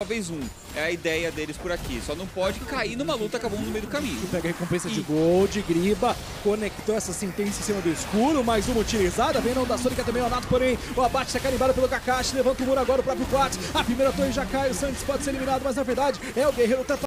talvez um. É a ideia deles por aqui. Só não pode cair numa luta com a bomba no meio do caminho. Pega a recompensa de Gold, Griba, conectou essa sentença em cima do escuro, mais uma utilizada, vem não da Sônica também, o Nato, porém, o abate está carimbado pelo Kakashi, levanta o muro agora o próprio Quat, a primeira torre já cai, o Santos pode ser eliminado, mas na verdade é o guerreiro